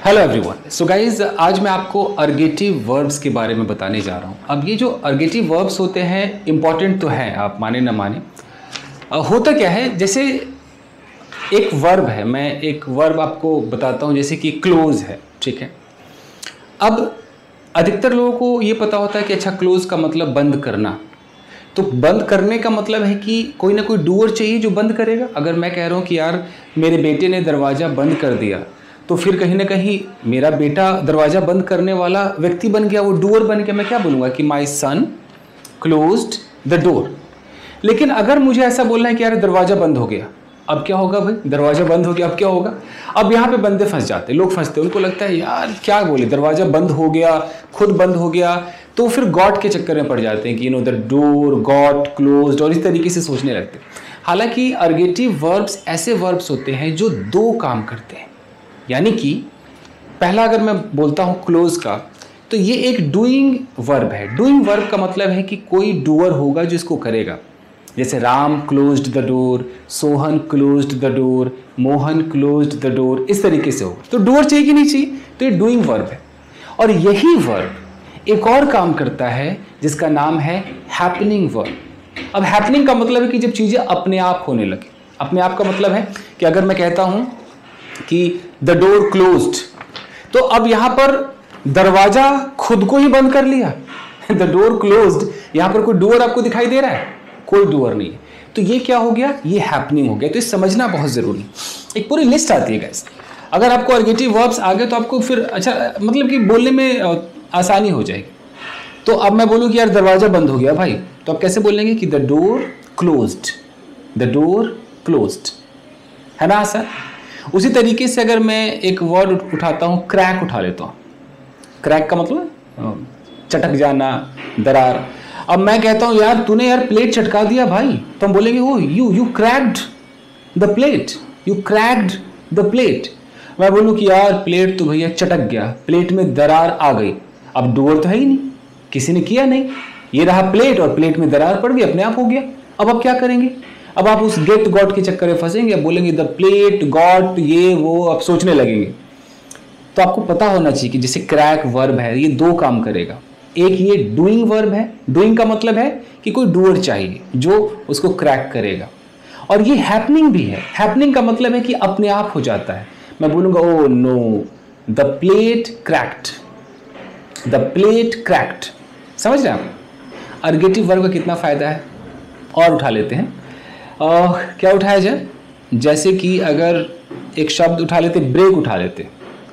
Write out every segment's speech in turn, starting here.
Hello everyone. So guys, आज मैं आपको अर्गेटिव वर्ब्स के बारे में बताने जा रहा हूँ। अब ये जो अर्गेटिव वर्ब्स होते हैं इंपॉर्टेंट तो है, आप माने ना माने। होता क्या है, जैसे एक वर्ब है, मैं एक वर्ब आपको बताता हूँ, जैसे कि क्लोज है, ठीक है। अब अधिकतर लोगों को ये पता होता है कि अच्छा, क्लोज का मतलब बंद करना। तो बंद करने का मतलब है कि कोई ना कोई डूअर चाहिए जो बंद करेगा। अगर मैं कह रहा हूँ कि यार मेरे बेटे ने दरवाज़ा बंद कर दिया, तो फिर कहीं ना कहीं मेरा बेटा दरवाज़ा बंद करने वाला व्यक्ति बन गया, वो डूअर बन गया। मैं क्या बोलूँगा कि my son closed the door. लेकिन अगर मुझे ऐसा बोलना है कि यार दरवाज़ा बंद हो गया, अब क्या होगा भाई? दरवाज़ा बंद हो गया, अब क्या होगा? अब यहाँ पे बंदे फंस जाते, लोग फंसते, उनको लगता है यार क्या बोले, दरवाज़ा बंद हो गया, खुद बंद हो गया, तो फिर गॉड के चक्कर में पड़ जाते हैं कि द डोर गॉट क्लोज्ड, और इस तरीके से सोचने लगते हैं। हालांकि अर्गेटिव वर्ब्स ऐसे वर्ब्स होते हैं जो दो काम करते हैं। यानी कि पहला अगर मैं बोलता हूँ क्लोज का, तो ये एक डूइंग वर्ब है। डूइंग वर्ब का मतलब है कि कोई डूअर होगा जो इसको करेगा। जैसे Ram closed the door, Sohan closed the door, Mohan closed the door, इस तरीके से होगा। तो डोर चाहिए कि नहीं चाहिए? तो ये डूइंग वर्ब है। और यही वर्ब एक और काम करता है जिसका नाम है हैपनिंग वर्ब। अब हैपनिंग का मतलब है कि जब चीज़ें अपने आप होने लगे। अपने आप का मतलब है कि अगर मैं कहता हूँ कि द डोर क्लोज्ड, तो अब यहां पर दरवाजा खुद को ही बंद कर लिया। द डोर क्लोज्ड, यहां पर कोई डोर आपको दिखाई दे रहा है? कोई डोर नहीं है। तो ये क्या हो गया? ये हैपनिंग हो गया। तो ये समझना बहुत जरूरी। एक पूरी लिस्ट आती है गाइस। अगर आपको अर्गेटिव वर्ब्स आ गए तो आपको फिर अच्छा मतलब कि बोलने में आसानी हो जाएगी। तो अब मैं बोलूं कि यार दरवाजा बंद हो गया भाई, तो आप कैसे बोलेंगे कि the door closed, the door closed, है ना आसान? उसी तरीके से अगर मैं एक वर्ड उठाता हूँ, क्रैक उठा लेता हूँ। क्रैक का मतलब चटक जाना, दरार। अब मैं कहता हूँ यार तूने यार प्लेट चटका दिया भाई, तो हम बोलेंगे oh you cracked the plate, you cracked the plate. मैं बोलूँ कि यार प्लेट तो भैया चटक गया, प्लेट में दरार आ गई। अब डोर तो है ही नहीं, किसी ने किया नहीं, ये रहा प्लेट और प्लेट में दरार पड़ गई, अपने आप हो गया। अब आप क्या करेंगे? अब आप उस गेट गॉट के चक्कर में फंसेंगे, बोलेंगे द प्लेट गॉट, ये वो, आप सोचने लगेंगे। तो आपको पता होना चाहिए कि जैसे क्रैक वर्ब है, ये दो काम करेगा। एक ये डूइंग वर्ब है। डूइंग का मतलब है कि कोई डूअर चाहिए जो उसको क्रैक करेगा। और ये हैपनिंग भी है। हैपनिंग का मतलब है कि अपने आप हो जाता है। मैं बोलूंगा oh no the plate cracked, the plate cracked. समझ रहे हैं आप अर्गेटिव वर्ब का कितना फायदा है? और उठा लेते हैं। क्या उठाया जाए? जैसे कि अगर एक शब्द उठा लेते, ब्रेक उठा लेते,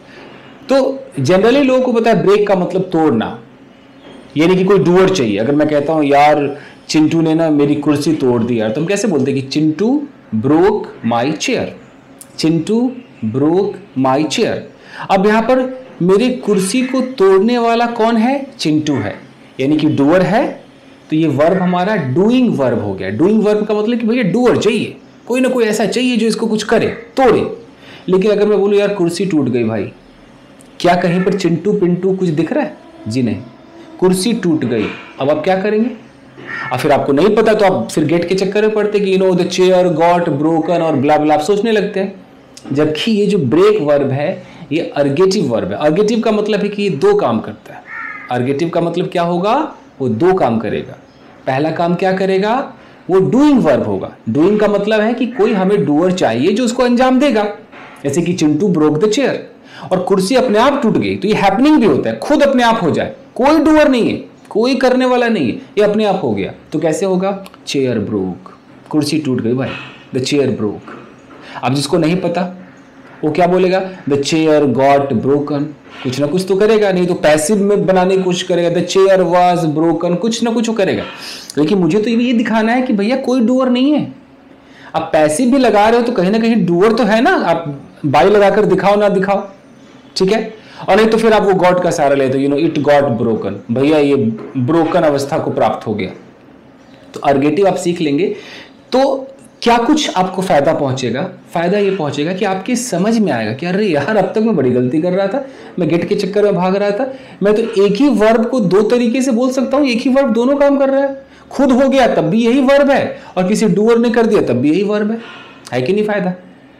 तो जनरली लोगों को पता है ब्रेक का मतलब तोड़ना, यानी कि कोई डूअर चाहिए। अगर मैं कहता हूं यार चिंटू ने ना मेरी कुर्सी तोड़ दी यार, तो हम कैसे बोलते हैं कि Chintu broke my chair, Chintu broke my chair. अब यहां पर मेरी कुर्सी को तोड़ने वाला कौन है? चिंटू है, यानी कि डूअर है। तो ये वर्ब हमारा डूइंग वर्ब हो गया। डूइंग वर्ब का मतलब कि भैया डूअर चाहिए, कोई ना कोई ऐसा चाहिए जो इसको कुछ करे, तोड़े। लेकिन अगर मैं बोलूँ यार कुर्सी टूट गई भाई, क्या कहीं पर चिंटू पिंटू कुछ दिख रहा है? जी नहीं, कुर्सी टूट गई। अब आप क्या करेंगे? और फिर आपको नहीं पता तो आप फिर गेट के चक्कर में पड़ते कि द चेयर गॉट ब्रोकन और ब्ला ब्ला, आप सोचने लगते हैं। जबकि ये जो ब्रेक वर्ब है ये अर्गेटिव वर्ब है। अर्गेटिव का मतलब है कि ये दो काम करता है। अर्गेटिव का मतलब क्या होगा? वो दो काम करेगा। पहला काम क्या करेगा? वो डूइंग वर्ब होगा। डूइंग का मतलब है कि कोई हमें डूअर चाहिए जो उसको अंजाम देगा। जैसे कि चिंटू ब्रोक द चेयर, और कुर्सी अपने आप टूट गई, तो ये हैपनिंग भी होता है, खुद अपने आप हो जाए, कोई डूअर नहीं है, कोई करने वाला नहीं है, ये अपने आप हो गया। तो कैसे होगा? चेयर ब्रोक, कुर्सी टूट गई भाई, द चेयर ब्रोक। अब जिसको नहीं पता वो क्या बोलेगा? द चेयर गॉट ब्रोकन, कुछ ना कुछ तो करेगा, नहीं तो पैसिव में बनाने की कोशिश करेगा, द चेयर वाज ब्रोकन, कुछ ना कुछ वो करेगा। लेकिन मुझे तो ये दिखाना है कि भैया कोई डूअर नहीं है। आप पैसिव भी लगा रहे हो तो कहीं ना कहीं डूअर तो है ना, आप बाई लगाकर दिखाओ ना दिखाओ, ठीक है। और नहीं तो फिर आप वो गॉड का सहारा लेते हो, इट गॉट ब्रोकन, भैया ये ब्रोकन अवस्था को प्राप्त हो गया। तो अर्गेटिव आप सीख लेंगे तो क्या कुछ आपको फायदा पहुंचेगा? फायदा ये पहुंचेगा कि आपकी समझ में आएगा कि अरे यार अब तक मैं बड़ी गलती कर रहा था, मैं गेट के चक्कर में भाग रहा था। मैं तो एक ही वर्ब को दो तरीके से बोल सकता हूं, एक ही वर्ब दोनों काम कर रहा है। खुद हो गया तब भी यही वर्ब है, और किसी डूअर ने कर दिया तब भी यही वर्ब है कि नहीं फायदा?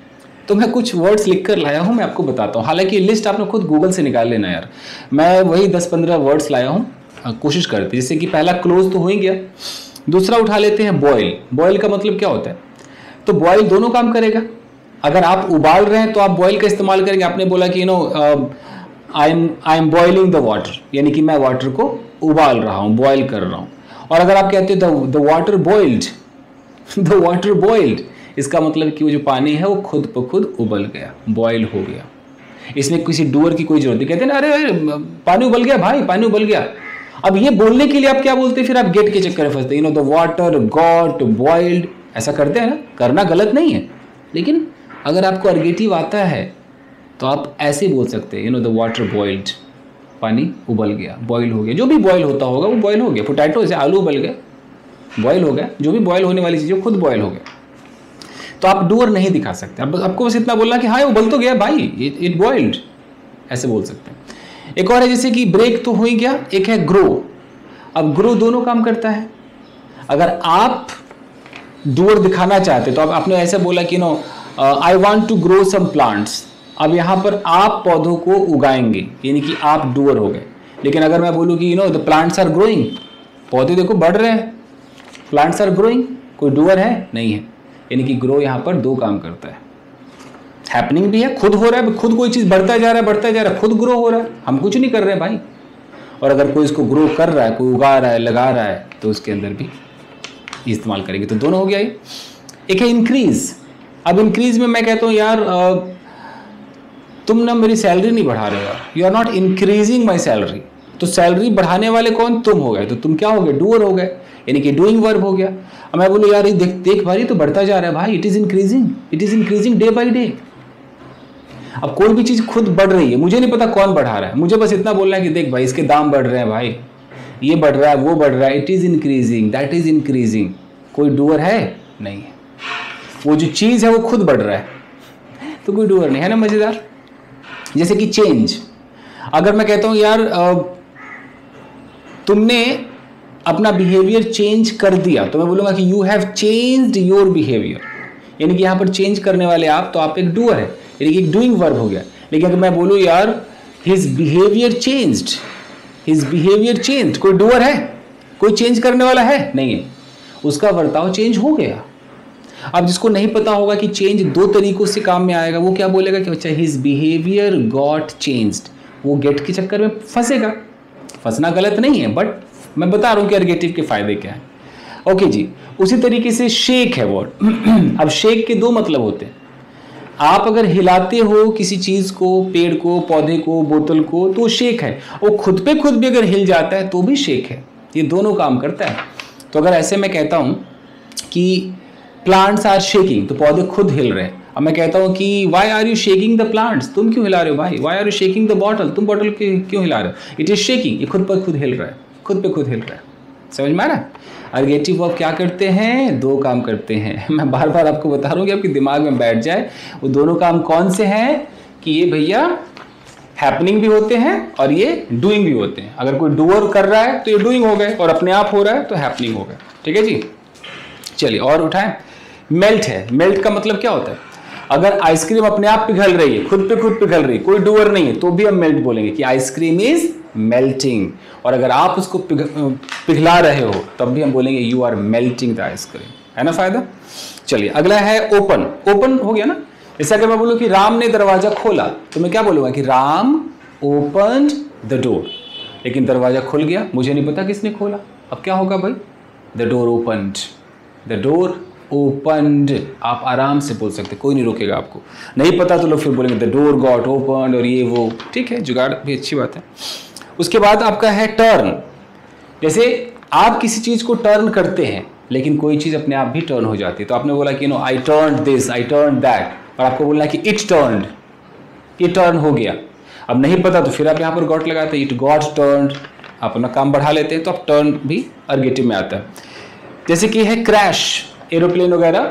तो मैं कुछ वर्ड्स लिख कर लाया हूँ, मैं आपको बताता हूँ। हालांकि लिस्ट आपने खुद गूगल से निकाल लेना यार, मैं वही 10-15 वर्ड्स लाया हूँ, कोशिश करते। जैसे कि पहला क्लोज तो हो ही गया, दूसरा उठा लेते हैं बॉयल। बॉयल का मतलब क्या होता है? तो बॉयल दोनों काम करेगा। अगर आप उबाल रहे हैं तो आप बॉयल का इस्तेमाल करेंगे। आपने बोला कि I am boiling the water, यानी कि मैं वाटर को उबाल रहा हूँ, बॉयल कर रहा हूँ। और अगर आप कहते हैं the water boiled, the water boiled, इसका मतलब कि वो जो पानी है वो खुद ब खुद उबल गया, बॉयल हो गया। इसमें किसी डूअर की कोई जरूरत नहीं। कहते हैं अरे पानी उबल गया भाई, पानी उबल गया। अब ये बोलने के लिए आप क्या बोलते हैं? फिर आप गेट के चक्कर में फंसते हैं, द वाटर गॉट बॉइल्ड, ऐसा करते हैं ना। करना गलत नहीं है, लेकिन अगर आपको अर्गेटिव आता है तो आप ऐसे बोल सकते हैं, द वाटर बॉइल्ड, पानी उबल गया, बॉयल हो गया। जो भी बॉयल होता होगा वो बॉयल हो गया। पोटैटो जैसे आलू उबल गया, बॉयल हो गया। जो भी बॉयल होने वाली चीज़ खुद बॉयल हो गया। तो आप डूअर नहीं दिखा सकते। अब आपको बस इतना बोलना कि हाँ उबल तो गया भाई, इट बॉइल्ड, ऐसे बोल सकते हैं। एक और है जैसे कि ब्रेक तो हो ही गया, एक है ग्रो। अब ग्रो दोनों काम करता है। अगर आप डूअर दिखाना चाहते तो आपने ऐसे बोला कि I want to grow some plants. अब यहाँ पर आप पौधों को उगाएंगे, यानी कि आप डूअर हो गए। लेकिन अगर मैं बोलूँ कि द प्लांट्स आर ग्रोइंग, पौधे देखो बढ़ रहे हैं, प्लांट्स आर ग्रोइंग, कोई डूअर है? नहीं है। यानी कि ग्रो यहाँ पर दो काम करता है। हैपनिंग भी है, खुद हो रहा है, खुद कोई चीज़ बढ़ता जा रहा है, बढ़ता जा रहा है, खुद ग्रो हो रहा है, हम कुछ नहीं कर रहे हैं भाई। और अगर कोई इसको ग्रो कर रहा है, कोई उगा रहा है, लगा रहा है, तो उसके अंदर भी इस्तेमाल करेंगे। तो दोनों हो गया ये। एक है इंक्रीज। अब इंक्रीज में मैं कहता हूँ यार तुम ना मेरी सैलरी नहीं बढ़ा रहे हो, you are not increasing my salary. तो सैलरी बढ़ाने वाले कौन? तुम हो गए। तो तुम क्या हो गए? डूअर हो गए, यानी कि डूइंग वर्ब हो गया। अब मैं बोलूँ यार ये देख भाई तो बढ़ता जा रहा है भाई, it is increasing day by day. अब कोई भी चीज़ खुद बढ़ रही है, मुझे नहीं पता कौन बढ़ा रहा है, मुझे बस इतना बोलना है कि देख भाई इसके दाम बढ़ रहे हैं भाई, ये बढ़ रहा है, वो बढ़ रहा है, it is increasing, that is increasing. कोई डूअर है? नहीं है। वो जो चीज़ है वो खुद बढ़ रहा है, तो कोई डूअर नहीं है ना। मज़ेदार। जैसे कि चेंज। अगर मैं कहता हूँ यार तुमने अपना बिहेवियर चेंज कर दिया, तो मैं बोलूँगा कि you have changed your behaviour, यानी कि यहाँ पर चेंज करने वाले आप, तो आप एक डूअर है, यानी कि एक डूइंग वर्ब हो गया। लेकिन अगर मैं बोलूँ यार his behaviour changed, his behaviour changed, कोई डूअर है? कोई चेंज करने वाला है? नहीं है। उसका बर्ताव चेंज हो गया। अब जिसको नहीं पता होगा कि चेंज दो तरीकों से काम में आएगा, वो क्या बोलेगा कि अच्छा हिज बिहेवियर गॉट चेंज्ड, वो गेट के चक्कर में फंसेगा। फंसना गलत नहीं है, बट मैं बता रहा हूँ कि अर्गेटिव के फायदे क्या है। ओके जी। उसी तरीके से शेक है वर्ड। अब शेक के दो मतलब होते हैं। आप अगर हिलाते हो किसी चीज़ को, पेड़ को, पौधे को, बोतल को, तो शेक है। वो खुद पे खुद भी अगर हिल जाता है तो भी शेक है। ये दोनों काम करता है। तो अगर ऐसे मैं कहता हूँ कि प्लांट्स आर शेकिंग, तो पौधे खुद हिल रहे हैं। अब मैं कहता हूँ कि why are you shaking the plants, तुम क्यों हिला रहे हो भाई? Why are you shaking the bottle, तुम बॉटल क्यों हिला रहे हो? इट इज शेकिंग, ये खुद पर खुद हिल रहा है, खुद पे खुद हिल रहा है। समझ में आ रहा है? अर्गेटिव वर्ब क्या करते हैं? दो काम करते हैं। मैं बार बार आपको बता रहा हूँ कि आपके दिमाग में बैठ जाए। वो दोनों काम कौन से हैं कि ये भैया हैपनिंग भी होते हैं और ये डूइंग भी होते हैं। अगर कोई डूअर कर रहा है तो ये डूइंग हो गए, और अपने आप हो रहा है तो हैपनिंग हो गया। ठीक है जी। चलिए और उठाएं। मेल्ट है। मेल्ट का मतलब क्या होता है? अगर आइसक्रीम अपने आप पिघल रही है, खुद पे खुद पिघल रही है, कोई डूअर नहीं है, तो भी हम मेल्ट बोलेंगे कि आइसक्रीम इज मेल्टिंग। और अगर आप उसको पिघला रहे हो तब भी हम बोलेंगे you are melting the ice cream. है ना फायदा? चलिए अगला है ओपन। ओपन हो गया ना। जैसे अगर मैं बोलूँ कि राम ने दरवाजा खोला, तो मैं क्या बोलूँगा कि राम ओपन्ड द डोर। लेकिन दरवाजा खुल गया, मुझे नहीं पता किसने खोला, अब क्या होगा भाई? The door opened, the door opened. आप आराम से बोल सकते, कोई नहीं रोकेगा आपको। नहीं पता तो लोग फिर बोलेंगे द डोर गॉट ओपन्ड और ये वो। ठीक है, जुगाड़ भी अच्छी बात है। उसके बाद आपका है टर्न। जैसे आप किसी चीज़ को टर्न करते हैं, लेकिन कोई चीज़ अपने आप भी टर्न हो जाती है। तो आपने बोला कि I turn this, I turn that, और आपको बोलना है कि इट टर्न्ड, ये टर्न हो गया। अब नहीं पता तो फिर आप यहाँ पर गॉट लगाते हैं, इट गॉट टर्न्ड। आप अपना काम बढ़ा लेते हैं तो आप टर्न भी अर्गेटिव में आता है। जैसे कि है क्रैश, एरोप्लेन वगैरह।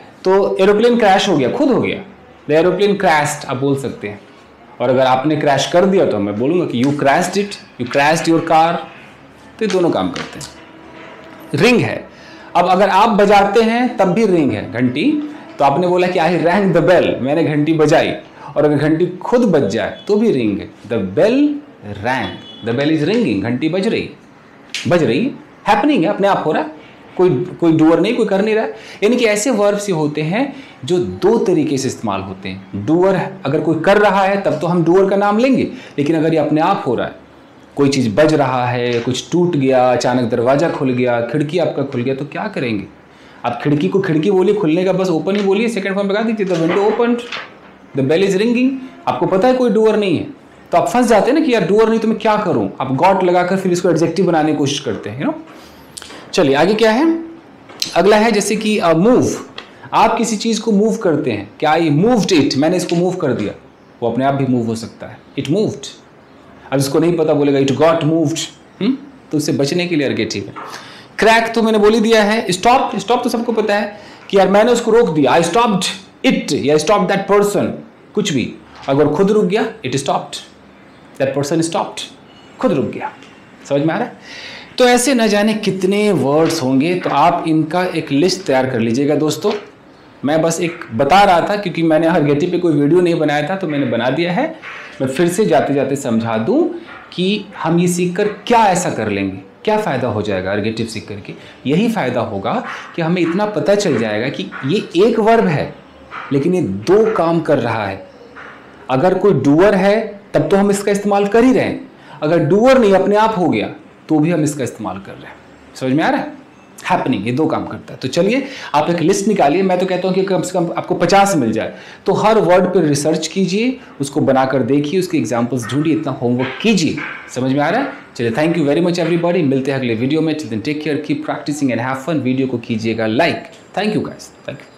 तो एरोप्लेन क्रैश हो गया, खुद हो गया, द एरोप्लेन क्रैश्ड आप बोल सकते हैं। और अगर आपने क्रैश कर दिया तो मैं बोलूँगा कि you crashed it, you crashed your car. तो ये दोनों काम करते हैं। रिंग है। अब अगर आप बजाते हैं तब भी रिंग है, घंटी, तो आपने बोला कि आई रैंग द बेल, मैंने घंटी बजाई, और अगर घंटी खुद बज जाए तो भी रिंग है। The bell rang, the bell is ringing, घंटी बज रही, हैपनिंग है, अपने आप हो रहा है, कोई डूअर नहीं, कोई कर नहीं रहा है। यानी कि ऐसे वर्ब्स ये होते हैं जो दो तरीके से इस्तेमाल होते हैं। डूअर अगर कोई कर रहा है तब तो हम डूअर का नाम लेंगे, लेकिन अगर ये अपने आप हो रहा है, कोई चीज़ बज रहा है, कुछ टूट गया, अचानक दरवाज़ा खुल गया, खिड़की आपका खुल गया, तो क्या करेंगे आप? खिड़की को खिड़की बोलिए, खुलने का बस ओपन ही बोलिए, सेकंड फॉर्म लगा दीजिए, the window open, the bell is ringing. आपको पता है कोई डूअर नहीं है, तो आप फंस जाते हैं ना कि यार डूअर नहीं तो मैं क्या करूं, आप गॉट लगाकर फिर इसको एडजेक्टिव बनाने की कोशिश करते हैं, चलिए आगे क्या है, अगला है जैसे कि मूव। आप किसी चीज़ को मूव करते हैं, क्या आई मूव्ड इट, मैंने इसको मूव कर दिया, वो अपने आप भी मूव हो सकता है, इट मूव्ड। अब इसको नहीं पता बोलेगा इट गॉट मूव्ड, तो उससे बचने के लिए अर्गेटिव है। क्रैक तो मैंने बोल ही दिया है। स्टॉप, स्टॉप तो सबको पता है कि यार मैंने उसको रोक दिया, आई स्टॉप्ड इट या स्टॉप दैट पर्सन, कुछ भी। अगर खुद रुक गया, it stopped, that person stopped, खुद रुक गया। समझ में आ रहा है? तो ऐसे न जाने कितने वर्ड्स होंगे, तो आप इनका एक लिस्ट तैयार कर लीजिएगा दोस्तों। मैं बस एक बता रहा था क्योंकि मैंने अर्गेटिव पे कोई वीडियो नहीं बनाया था, तो मैंने बना दिया है। मैं फिर से जाते जाते समझा दूं कि हम ये सीखकर क्या ऐसा कर लेंगे, क्या फ़ायदा हो जाएगा अर्गेटिव सीख करके। यही फ़ायदा होगा कि हमें इतना पता चल जाएगा कि ये एक वर्ब है लेकिन ये दो काम कर रहा है। अगर कोई डूअर है तब तो हम इसका इस्तेमाल कर ही रहे हैं, अगर डूअर नहीं अपने आप हो गया तो भी हम इसका इस्तेमाल कर रहे हैं। समझ में आ रहा है? हैपनिंग, ये दो काम करता है। तो चलिए आप एक लिस्ट निकालिए, मैं तो कहता हूँ कि कम से कम आपको 50 मिल जाए, तो हर वर्ड पर रिसर्च कीजिए, उसको बनाकर देखिए, उसके एग्जाम्पल्स ढूंढिए, इतना होमवर्क कीजिए। समझ में आ रहा है? चलिए, thank you very much everybody, मिलते हैं अगले वीडियो में। Till then take care, keep practicing and have fun. Video को कीजिएगा like. Thank you guys, thank you.